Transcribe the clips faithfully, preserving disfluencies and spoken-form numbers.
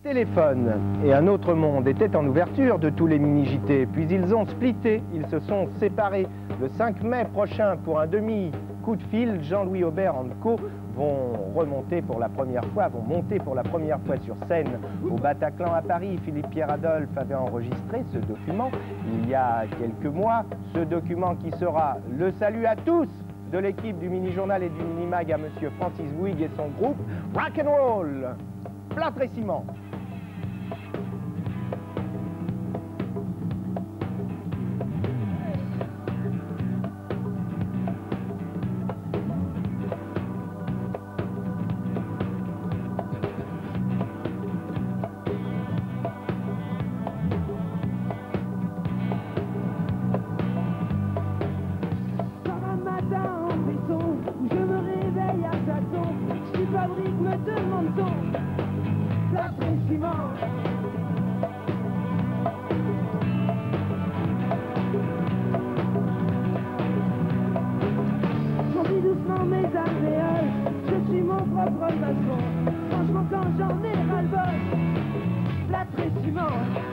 Téléphone et un autre monde étaient en ouverture de tous les mini-J T, puis ils ont splitté, ils se sont séparés. Le cinq mai prochain, pour un demi-coup de fil, Jean-Louis Aubert and Co vont remonter pour la première fois, vont monter pour la première fois sur scène au Bataclan à Paris. Philippe Pierre Adolphe avait enregistré ce document il y a quelques mois, ce document qui sera le salut à tous de l'équipe du mini-journal et du mini-mag à monsieur Francis Bouygues et son groupe Rock and Roll, Plâtre et Ciment. Rythme de menton, plâtre et ciment. J'envie doucement mes alvéoles, je suis mon propre maçon. Franchement quand j'en ai ras-le-bol, plâtre et ciment.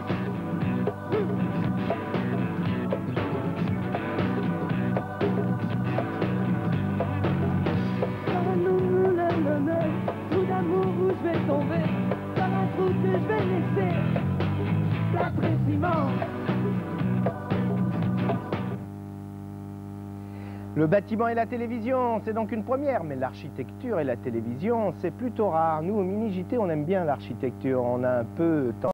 Trou d'amour où je vais tomber, par un trou que je vais laisser, plâtre et ciment. Le bâtiment et la télévision, c'est donc une première, mais l'architecture et la télévision, c'est plutôt rare. Nous, au mini-J T, on aime bien l'architecture, on a un peu...